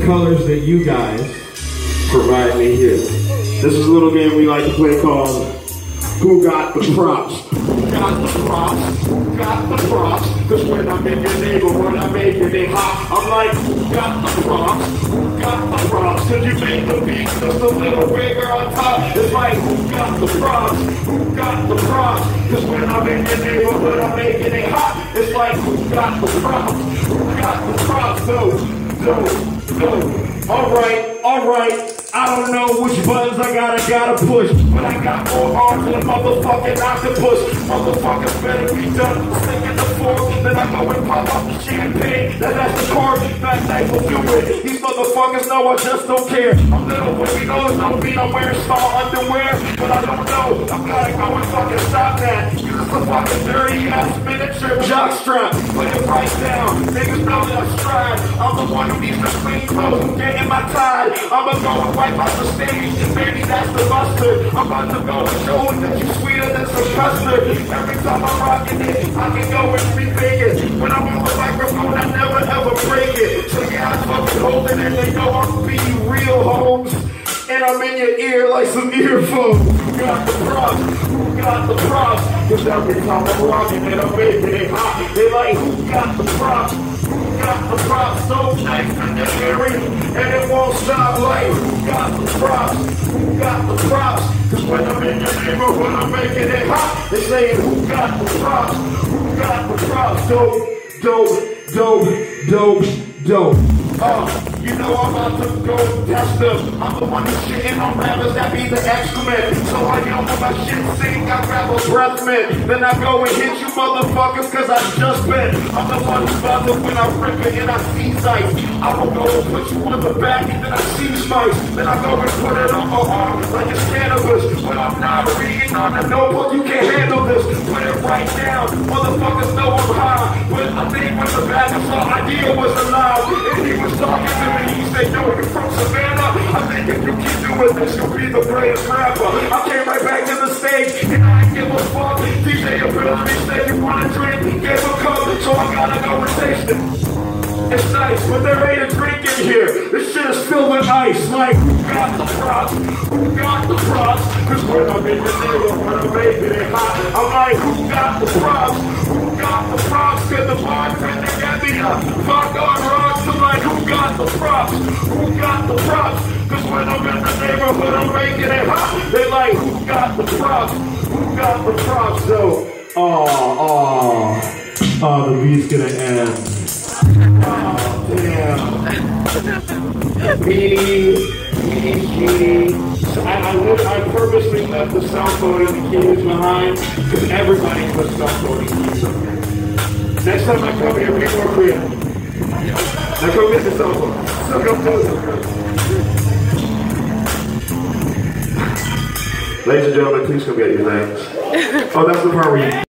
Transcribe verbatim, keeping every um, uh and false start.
colors that you guys provide me here. This is a little game we like to play called Who Got the Props? Who got the props? Who got the props? Cause when I'm in your neighborhood, I'm making it hot. I'm like, who got the props? Who got the props? Cause you make the beat just a little bigger on top. It's like, who got the props? Who got the props? Cause when I'm in your neighborhood, I'm making it hot. It's like, who got the props? Who got the props? No, no, no. Alright, alright. I don't know which buttons I gotta, gotta push, but I got more arms than a motherfucking octopus. Motherfuckers better be done sticking the fork. Then I go and pop up the champagne. Then that's the card. That night will do it. These motherfuckers know I just don't care. I'm little baby nose, don't be I'm wearing small underwear, but I don't know. I'm gotta go and fucking stop that. Use the fucking dirty ass miniature jockstrap. Put it right down. Niggas know that I strive. I'm the one who needs to clean clothes and get in my tide. I'ma go and wipe out the stage, and baby, that's the mustard. I'm about to go and show it that you sweeter than some custard. Every time I'm rocking it, I can go and remake it. When I'm on the microphone, I never ever break it. So yeah, I'm fucking holding it, they know I'm being real, Holmes. And I'm in your ear like some earphones. Who got the props? Who got the props? Cause every time I'm rocking it, I'm making it hot. They like, who got the props? Who got the props? So nice in the area, and it won't stop. Like, who got the props? Who got the props? Cause when I'm in your neighborhood, I'm making it hot. They saying, who got the props? Who got the props? Dope, dope, dope, dope, dope. Uh, you know I'm about to go test them. I'm the one who's shitting on rappers that be the excrement. So I yell when my shit sing, I grab a breath mint. Then I go and hit you motherfuckers cause I just been. I'm the one who's about to when I rip it and I see sights. I will go and put you on the back and then I see smites. Then I go and put it on my arm like it's cannabis. But I'm not reading on the notebook, you can't handle this. Put it right down, motherfuckers know I'm high. But I think when the bad idea was alive, and he was talking to me, he said, yo, you're from Savannah. I think if you keep doing this, you'll be the greatest rapper. I came right back to the stage, and I ain't give a fuck. D J Ability said you want a drink, gave a cup, so I gotta go and taste it. It's nice, but there ain't a drink in here. This shit is filled with ice. Like, who got the props? Who got the props? Cause when I'm in the neighborhood, I'm making it hot. I'm like, who got the props? Who got the props? Cause the bartender got me up. Fuck on rocks. I'm like, who got the props? Who got the props? Cause when I'm in the neighborhood, I'm making it hot. They like, who got the props? Who got the props? So, oh, oh, oh, the beat's gonna end. Oh, damn. Beanie, beanie, beanie. So I, I, would, I purposely left the cell phone and the keys behind because everybody puts cell phone and keys up here. Next time I come here, be more creative. Now go get the cell phone. So go do it. Ladies and gentlemen, please come get your things. Oh, that's the part where you...